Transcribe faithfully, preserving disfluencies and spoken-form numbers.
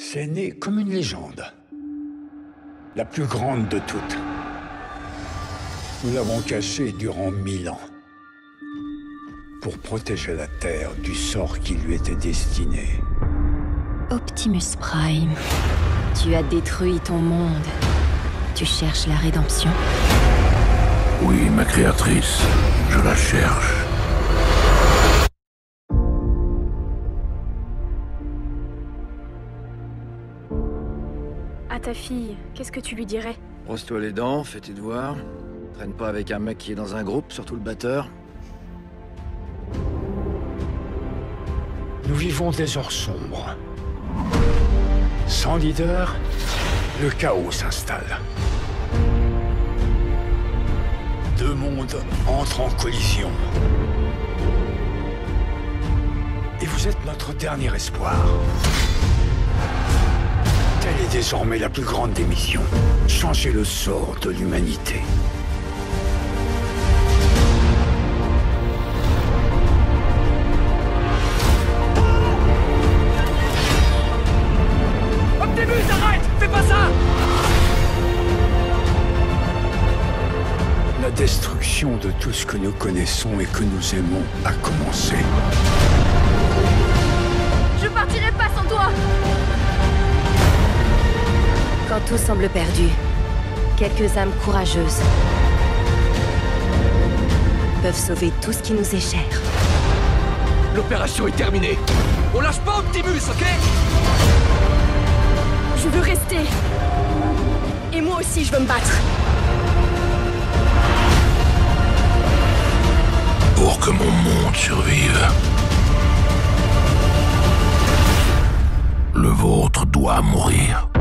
C'est né comme une légende. La plus grande de toutes. Nous l'avons cachée durant mille ans. Pour protéger la Terre du sort qui lui était destiné. Optimus Prime, tu as détruit ton monde. Tu cherches la rédemption? Oui, ma créatrice, je la cherche. À ta fille, qu'est-ce que tu lui dirais? Brosse-toi les dents, fais tes devoirs. Traîne pas avec un mec qui est dans un groupe, surtout le batteur. Nous vivons des heures sombres. Sans leader, le chaos s'installe. Deux mondes entrent en collision. Et vous êtes notre dernier espoir. Telle est désormais la plus grande des missions. Changer le sort de l'humanité. Optimus, arrête! Fais pas ça! La destruction de tout ce que nous connaissons et que nous aimons a commencé. Je partirai pas sans toi! Quand tout semble perdu, quelques âmes courageuses peuvent sauver tout ce qui nous est cher. L'opération est terminée! On lâche pas Optimus, ok? Je veux rester. Et moi aussi, je veux me battre. Pour que mon monde survive, le vôtre doit mourir.